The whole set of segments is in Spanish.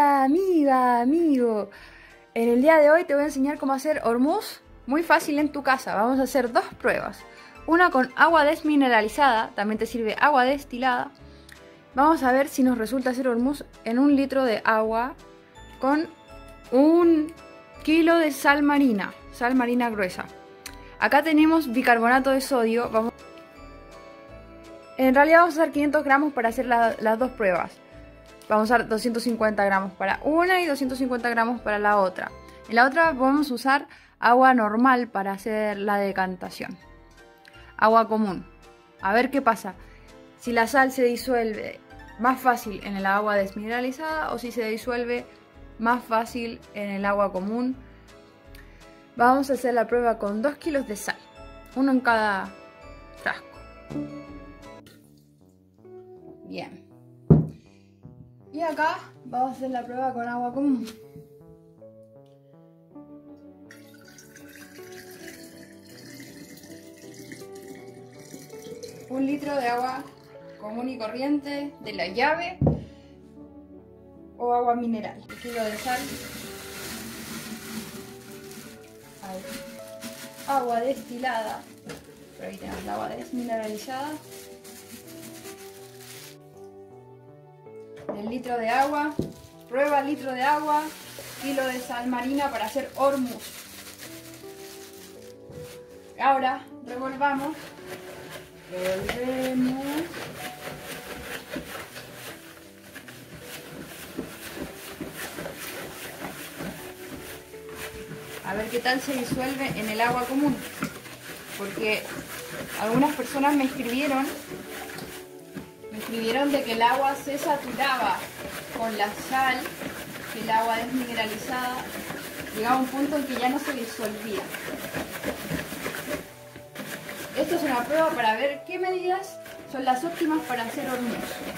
amiga, amigo. En el día de hoy te voy a enseñar cómo hacer hormuz muy fácil en tu casa. Vamos a hacer dos pruebas. Una con agua desmineralizada, también te sirve agua destilada. Vamos a ver si nos resulta hacer hormuz en 1 litro de agua con 1 kilo de sal marina gruesa. Acá tenemos bicarbonato de sodio. En realidad vamos a usar 500 gramos para hacer las dos pruebas. Vamos a usar 250 gramos para una y 250 gramos para la otra. En la otra podemos usar agua normal para hacer la decantación. Agua común. A ver qué pasa. Si la sal se disuelve más fácil en el agua desmineralizada o si se disuelve más fácil en el agua común. Vamos a hacer la prueba con 2 kilos de sal. Uno en cada frasco. Bien. Y acá vamos a hacer la prueba con agua común. Un litro de agua común y corriente de la llave o agua mineral. 1 kilo de sal. Ahí. Agua destilada. Por ahí tenemos la agua desmineralizada. El litro de agua, prueba litro de agua, kilo de sal marina para hacer hormuz. Ahora revolvemos. Revolvemos. A ver qué tal se disuelve en el agua común. Porque algunas personas me escribieron de que el agua se saturaba con la sal, que el agua desmineralizada llegaba a un punto en que ya no se disolvía. Esto es una prueba para ver qué medidas son las óptimas para hacer hormuz.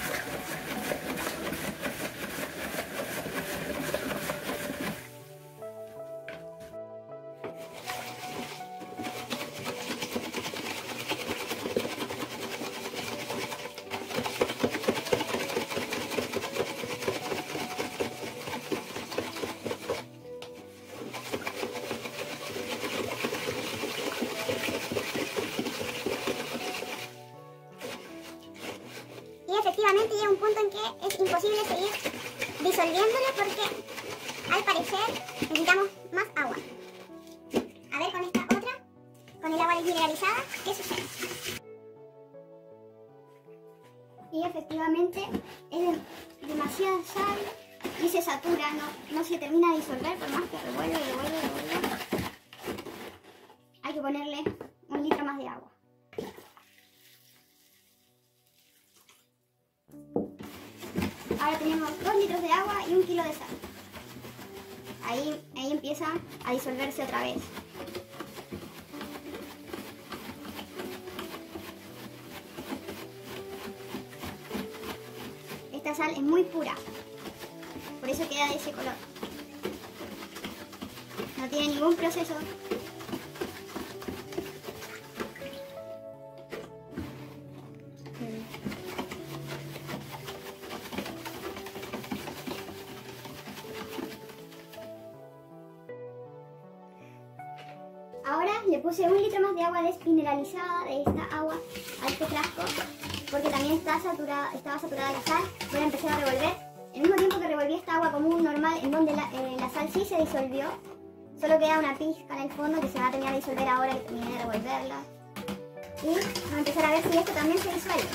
Efectivamente llega un punto en que es imposible seguir disolviéndolo porque al parecer necesitamos más agua. A ver con esta otra, con el agua desmineralizada, ¿qué sucede? Y efectivamente es demasiada sal y se satura, no se termina de disolver por más que revuelve. Hay que ponerle 1 litro más de agua. Ahora tenemos 2 litros de agua y 1 kilo de sal. Ahí empieza a disolverse otra vez. Esta sal es muy pura, por eso queda de ese color. No tiene ningún proceso. Ahora le puse 1 litro más de agua desmineralizada de esta agua a este frasco porque también estaba saturada la sal. Voy a empezar a revolver. El mismo tiempo que revolví esta agua común normal en donde la sal sí se disolvió. Solo queda una pizca en el fondo que se va a terminar de disolver ahora que terminé de revolverla. Y vamos a empezar a ver si esto también se disuelve.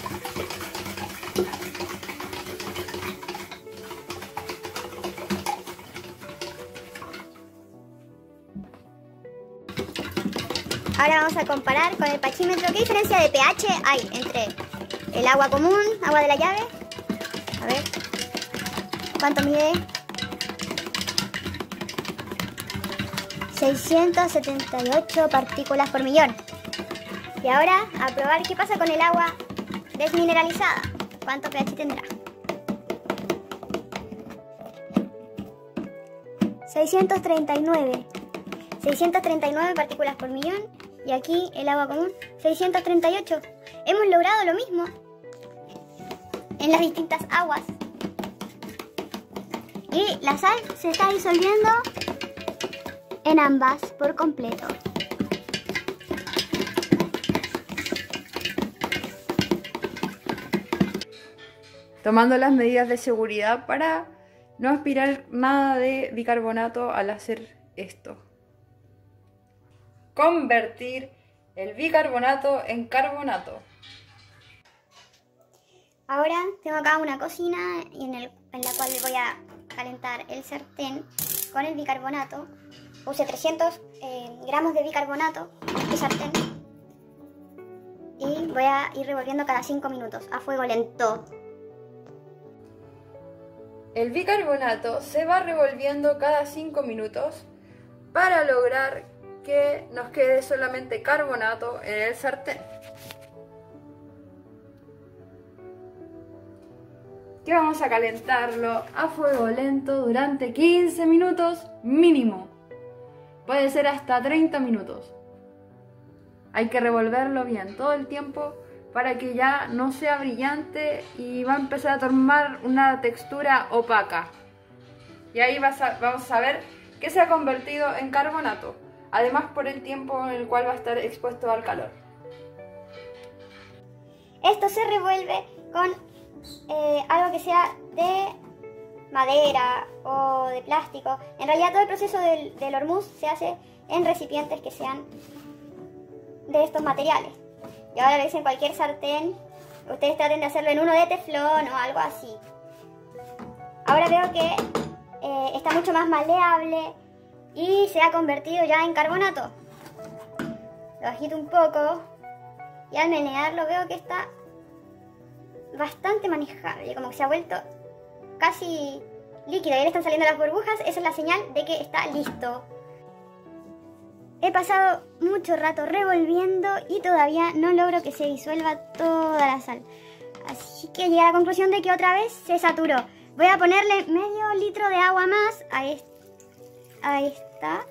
Ahora vamos a comparar con el pachímetro. ¿Qué diferencia de pH hay entre el agua común, agua de la llave? A ver, ¿cuánto mide? 678 partículas por millón. Y ahora a probar qué pasa con el agua desmineralizada. ¿Cuánto pH tendrá? 639 partículas por millón. Y aquí el agua común, 638. Hemos logrado lo mismo en las distintas aguas. Y la sal se está disolviendo en ambas por completo. Tomando las medidas de seguridad para no aspirar nada de bicarbonato al hacer esto. Convertir el bicarbonato en carbonato. Ahora tengo acá una cocina en la cual voy a calentar el sartén con el bicarbonato. Puse 300 gramos de bicarbonato en este sartén. Y voy a ir revolviendo cada 5 minutos a fuego lento. El bicarbonato se va revolviendo cada 5 minutos para lograr que nos quede solamente carbonato en el sartén. Que vamos a calentarlo a fuego lento durante 15 minutos mínimo. Puede ser hasta 30 minutos. Hay que revolverlo bien todo el tiempo para que ya no sea brillante y va a empezar a tomar una textura opaca. Y ahí vamos a ver que se ha convertido en carbonato. Además por el tiempo en el cual va a estar expuesto al calor. Esto se revuelve con algo que sea de madera o de plástico. En realidad todo el proceso del hormuz se hace en recipientes que sean de estos materiales. Y ahora lo hice en cualquier sartén. Ustedes traten de hacerlo en uno de teflón o algo así. Ahora veo que está mucho más maleable y se ha convertido ya en carbonato. Lo agito un poco y al menearlo veo que está bastante manejable, como que se ha vuelto casi líquido y le están saliendo las burbujas. Esa es la señal de que está listo. He pasado mucho rato revolviendo y todavía no logro que se disuelva toda la sal. Así que llegué a la conclusión de que otra vez se saturó. Voy a ponerle medio litro de agua más a esta.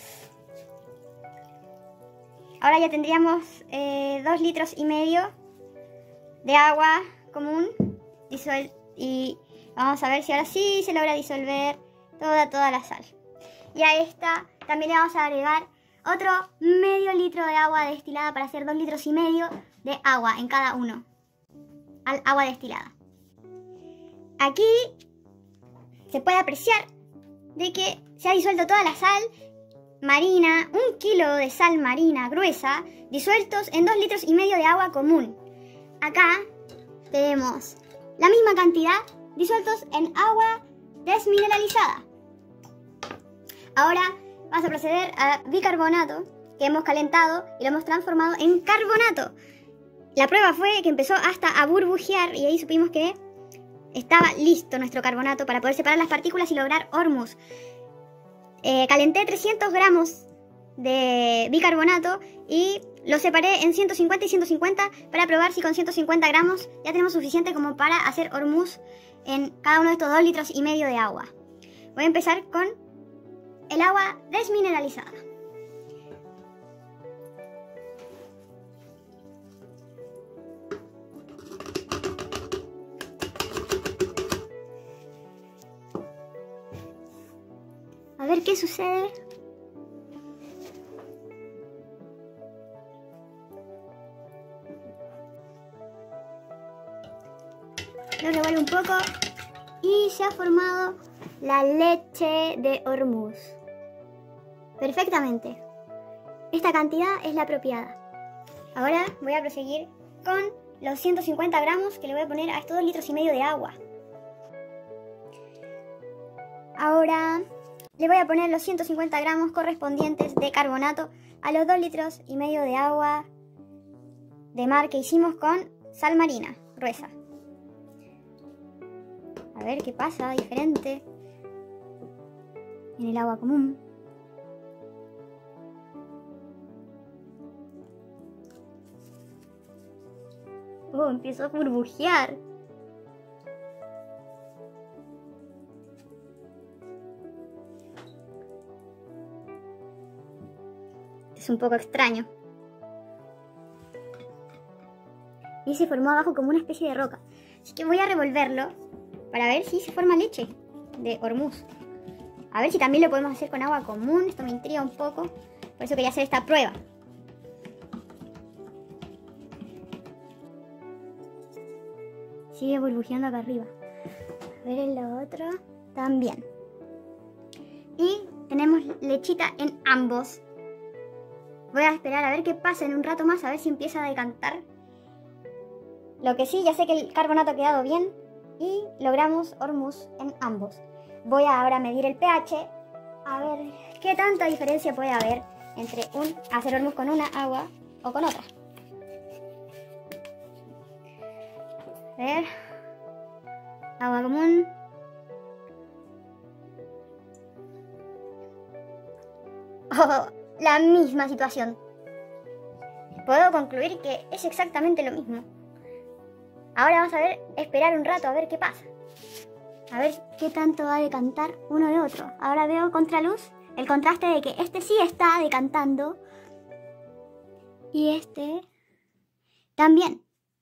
Ahora ya tendríamos 2 litros y medio de agua común y vamos a ver si ahora sí se logra disolver toda la sal. Y a esta también le vamos a agregar otro medio litro de agua destilada para hacer 2 litros y medio de agua en cada uno al agua destilada. Aquí se puede apreciar de que se ha disuelto toda la sal marina, 1 kilo de sal marina gruesa disueltos en 2 litros y medio de agua común. Acá tenemos la misma cantidad disueltos en agua desmineralizada. Ahora vamos a proceder a bicarbonato que hemos calentado y lo hemos transformado en carbonato. La prueba fue que empezó hasta a burbujear y ahí supimos que estaba listo nuestro carbonato para poder separar las partículas y lograr hormuz. Calenté 300 gramos de bicarbonato y lo separé en 150 y 150 para probar si con 150 gramos ya tenemos suficiente como para hacer hormuz en cada uno de estos 2 litros y medio de agua. Voy a empezar con el agua desmineralizada. A ver qué sucede. Lo revuelvo un poco y se ha formado la leche de hormuz. Perfectamente. Esta cantidad es la apropiada. Ahora voy a proseguir con los 150 gramos que le voy a poner a estos 2 litros y medio de agua. Ahora le voy a poner los 150 gramos correspondientes de carbonato a los 2 litros y medio de agua de mar que hicimos con sal marina gruesa. A ver qué pasa diferente en el agua común. Oh, empiezo a burbujear. Es un poco extraño. Y se formó abajo como una especie de roca. Así que voy a revolverlo para ver si se forma leche. de hormuz. A ver si también lo podemos hacer con agua común. Esto me intriga un poco. Por eso quería hacer esta prueba. Sigue burbujeando acá arriba. A ver en lo otro. También. Y tenemos lechita en ambos. Voy a esperar a ver qué pasa en un rato más. A ver si empieza a decantar. Lo que sí, ya sé que el carbonato ha quedado bien. Y logramos hormuz en ambos. Voy a ahora medir el pH. A ver qué tanta diferencia puede haber entre hacer hormuz con una agua o con otra. A ver. Agua común. Oh, la misma situación. Puedo concluir que es exactamente lo mismo. Ahora vamos a ver, esperar un rato a ver qué pasa. A ver qué tanto va a decantar uno de otro. Ahora veo contraluz el contraste de que este sí está decantando y este también.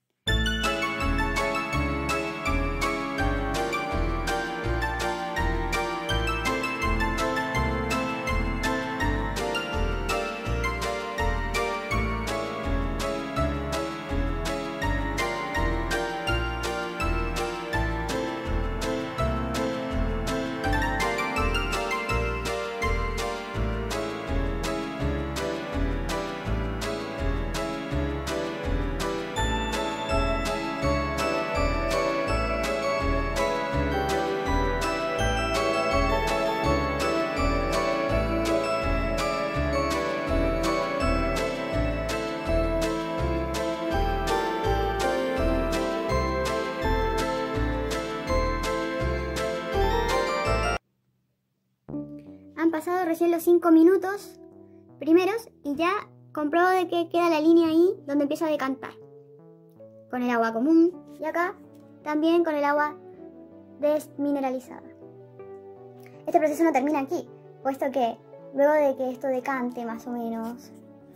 Han pasado recién los 5 minutos primeros y ya compruebo de que queda la línea ahí donde empieza a decantar. Con el agua común y acá también con el agua desmineralizada. Este proceso no termina aquí, puesto que luego de que esto decante más o menos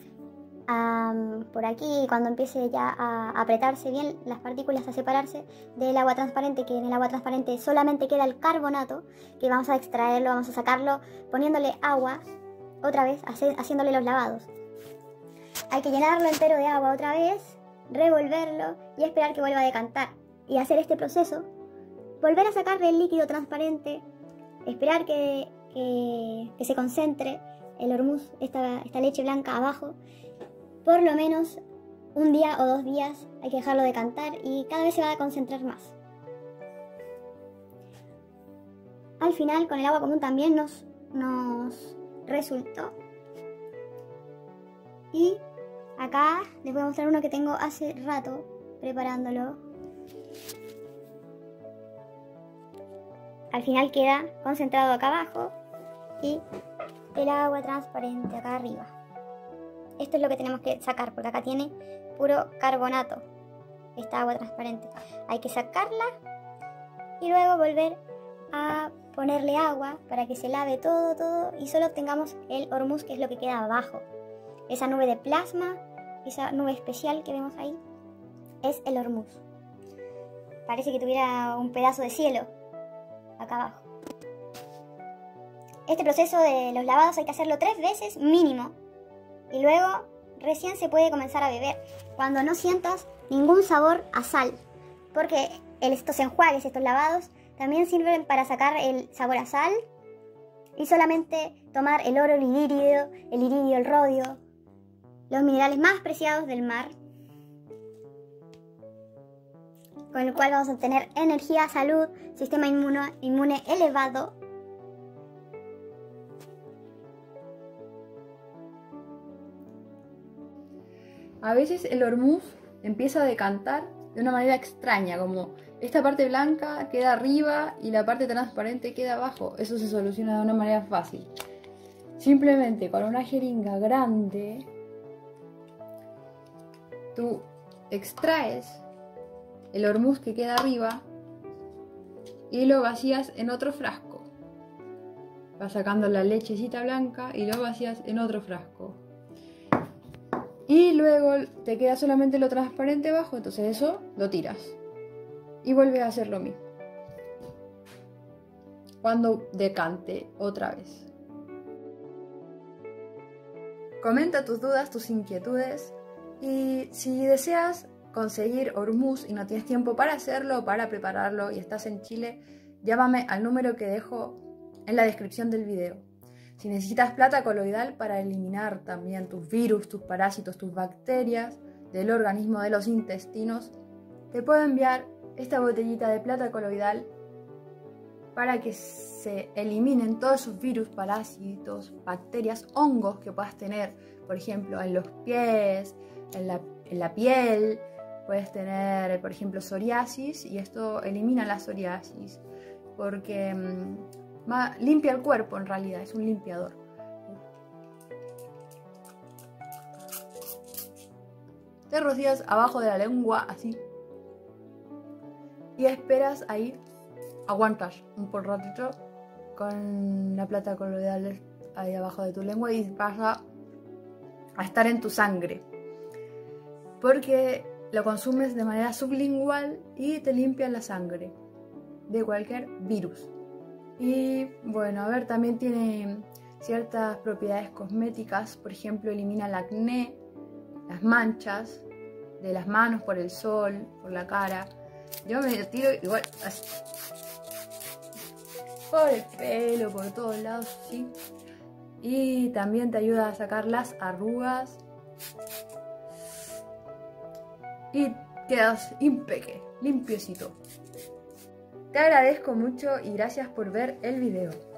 por aquí, cuando empiece ya a apretarse bien las partículas, a separarse del agua transparente, que en el agua transparente solamente queda el carbonato, que vamos a extraerlo, vamos a sacarlo poniéndole agua otra vez, haciéndole los lavados. Hay que llenarlo entero de agua otra vez, revolverlo y esperar que vuelva a decantar. Y hacer este proceso, volver a sacarle el líquido transparente, esperar que se concentre el hormuz, esta leche blanca abajo. Por lo menos un día o 2 días hay que dejarlo decantar y cada vez se va a concentrar más. Al final con el agua común también nos resultó. Y acá les voy a mostrar uno que tengo hace rato preparándolo. Al final queda concentrado acá abajo y el agua transparente acá arriba. Esto es lo que tenemos que sacar porque acá tiene puro carbonato, esta agua transparente. Hay que sacarla y luego volver a ponerle agua para que se lave todo y solo obtengamos el hormuz, que es lo que queda abajo. Esa nube de plasma, esa nube especial que vemos ahí, es el hormuz. Parece que tuviera un pedazo de cielo acá abajo. Este proceso de los lavados hay que hacerlo 3 veces mínimo. Y luego recién se puede comenzar a beber cuando no sientas ningún sabor a sal. Porque estos enjuagues, estos lavados, también sirven para sacar el sabor a sal. Y solamente tomar el oro, el iridio, el rodio, los minerales más preciados del mar. Con el cual vamos a obtener energía, salud, sistema inmune elevado. A veces el hormuz empieza a decantar de una manera extraña, como esta parte blanca queda arriba y la parte transparente queda abajo. Eso se soluciona de una manera fácil. Simplemente con una jeringa grande, tú extraes el hormuz que queda arriba y lo vacías en otro frasco. Vas sacando la lechecita blanca y lo vacías en otro frasco. Y luego te queda solamente lo transparente abajo, entonces eso lo tiras. Y vuelves a hacer lo mismo. cuando decante otra vez. Comenta tus dudas, tus inquietudes, y si deseas conseguir Hormuz y no tienes tiempo para hacerlo, para prepararlo y estás en Chile, llámame al número que dejo en la descripción del video. Si necesitas plata coloidal para eliminar también tus virus, tus parásitos, tus bacterias del organismo, de los intestinos, te puedo enviar esta botellita de plata coloidal para que se eliminen todos esos virus, parásitos, bacterias, hongos que puedas tener, por ejemplo, en los pies, en la piel. Puedes tener, por ejemplo, psoriasis, y esto elimina la psoriasis porque limpia el cuerpo, en realidad, es un limpiador. Te rocías abajo de la lengua, así, y esperas ahí, aguantas un por ratito con la plata coloidal ahí abajo de tu lengua y vas a estar en tu sangre, porque lo consumes de manera sublingual y te limpia la sangre de cualquier virus. Y bueno, a ver, también tiene ciertas propiedades cosméticas, por ejemplo, elimina el acné, las manchas de las manos por el sol, por la cara. Yo me lo tiro igual así, por el pelo, por todos lados, ¿sí? Y también te ayuda a sacar las arrugas y quedas impeque, limpiecito. Te agradezco mucho y gracias por ver el video.